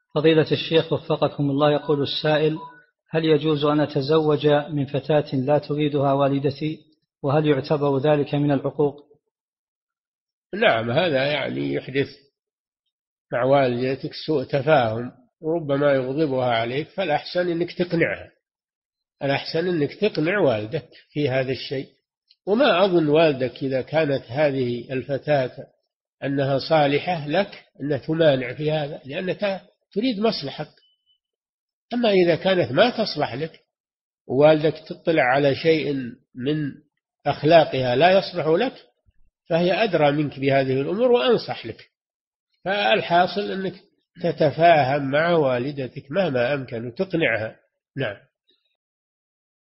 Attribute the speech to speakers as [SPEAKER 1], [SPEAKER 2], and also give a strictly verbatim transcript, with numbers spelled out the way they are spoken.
[SPEAKER 1] فضيلة الشيخ وفقكم الله، يقول السائل: هل يجوز أن أتزوج من فتاة لا تريدها والدتي؟ وهل يعتبر ذلك من العقوق؟
[SPEAKER 2] نعم، هذا يعني يحدث مع والدتك سوء تفاهم وربما يغضبها عليك، فالأحسن أنك تقنعها، الأحسن أنك تقنع والدك في هذا الشيء. وما أظن والدك إذا كانت هذه الفتاة أنها صالحة لك أن تمانع في هذا، لأنك تريد مصلحتك. أما إذا كانت ما تصلح لك ووالدك تطلع على شيء من أخلاقها لا يصلح لك، فهي أدرى منك بهذه الأمور وأنصح لك. فالحاصل أنك تتفاهم مع والدتك مهما أمكن وتقنعها. نعم.